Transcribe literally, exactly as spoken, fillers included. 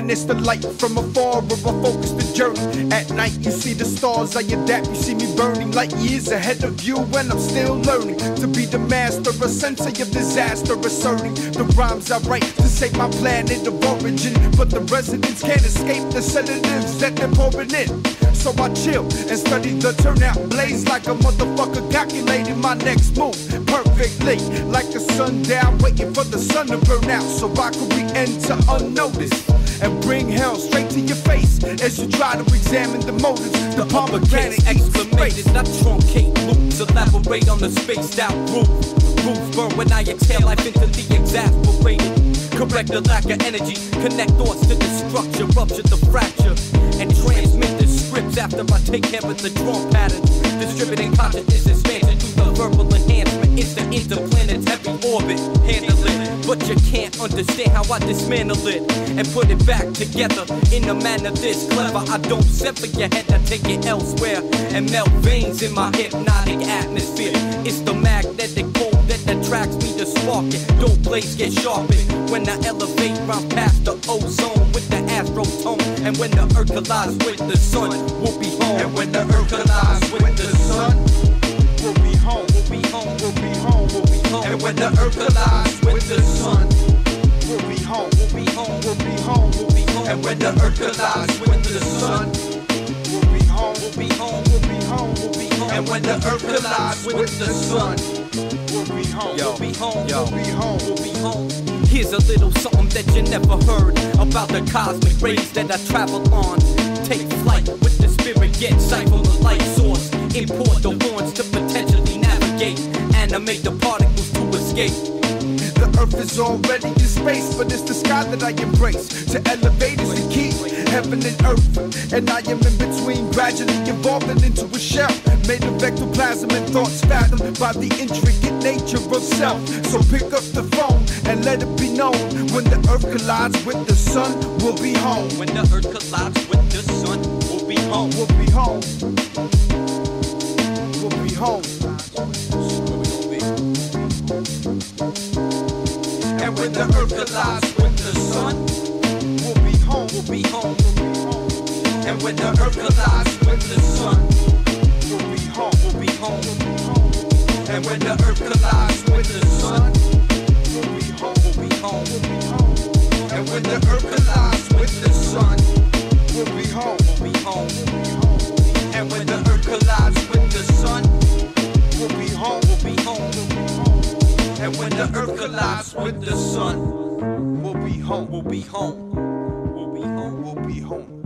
and it's the light from afar where I focus the journey. At night you see the stars, I adapt, you see me burning light years ahead of you, and I'm still learning to be the master, a sensei of disaster, asserting the rhymes I write to save my planet of origin. But the residents can't escape the sedatives that they're pouring in. So I chill and study the turnout, blaze like a motherfucker, calculating my next move perfectly, like a sundown, waiting for the sun to burn out, so I could re-enter unnoticed and bring hell straight to your face as you try to examine the motives. The pomegranate exclamated, I truncate loops, elaborate on the spaced out roof. Roof burn when I exhale life into the exasperated. Correct the lack of energy, connect thoughts to the structure, rupture the fracture, and transmit the scripts after I take care of the drum pattern. Distributing consciousness expansion through the verbal enhancement. It's the interplanetary orbit, handle it. But you can't understand how I dismantle it and put it back together in a manner this clever. I don't sever your head, I take it elsewhere and melt veins in my hypnotic atmosphere. It's the magnetic pole that attracts me to spark it. Dope blades get sharpened when I elevate round past the ozone with the astrotone. And when the earth collides with the sun, we'll be home. And when the earth collides with the sun, we'll be home, we'll be home, we'll be home, we'll be home. And when the earth collides with the sun, we'll be home, we'll be home, we'll be home, we'll be home. And when the earth collides with the sun, we'll be home, we'll be home, we'll be home, we'll be home. And when the earth collides with the sun, we'll be home, we'll be home, we'll be home, we'll be home. Here's a little something that you never heard about the cosmic rays that I travel on. Take flight with the spirit, get sight from the light source. Import the horns to potentially navigate, animate the particles to escape. The earth is already in space, but it's the sky that I embrace. To elevate is the key, heaven and earth. And I am in between, gradually evolving into a shell made of ectoplasm and thoughts fathomed by the intricate nature of self. So pick up the phone and let it be known, when the earth collides with the sun, we'll be home. When the earth collides with the sun, we'll be home. We'll be home. We'll be home. And when the earth collides with the sun, we'll be home, we'll be home, we'll be home. And when the earth collides with the sun, we'll be home, we'll be home, we'll be home. And when the earth collides with the sun, we'll be home, we'll be home, we'll be home. And when the earth collides with the sun, we'll be home, we'll be home, we'll be home. And when the earth collides with the sun, we'll be home, we'll be home, we'll be home. And when the earth collides with the sun, we'll be home, we'll be home, we'll be home, we'll be home.